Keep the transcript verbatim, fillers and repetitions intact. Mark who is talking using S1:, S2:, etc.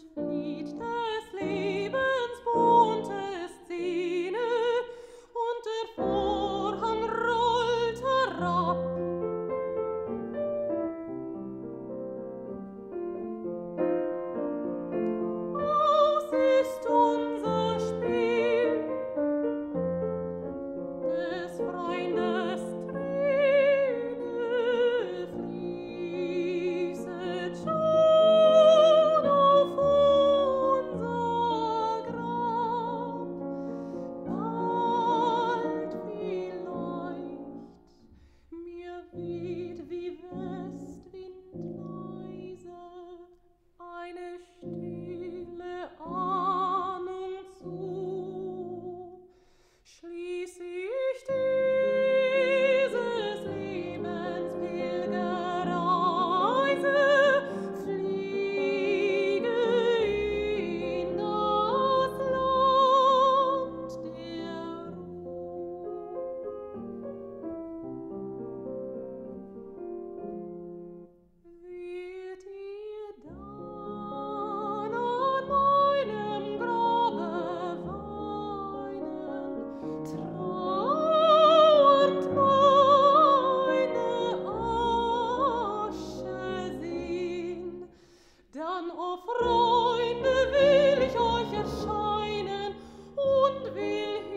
S1: Lied des Lebens bunte Szene, und der Vorhang rollt herab. Aus ist unser Spiel, des Freundes Träne fließet schon auf unser Grab. Bald vielleicht mir weht wie Westwind leise eine stille Ahnung zu, schließ ich dieses Lebens Pilgerreise, fliege in das Land der Ruhe. Wird ihr dann an meinem Grabe weinen, trauernd meine Asche sehn, dann, o Freunde, will ich euch erscheinen und will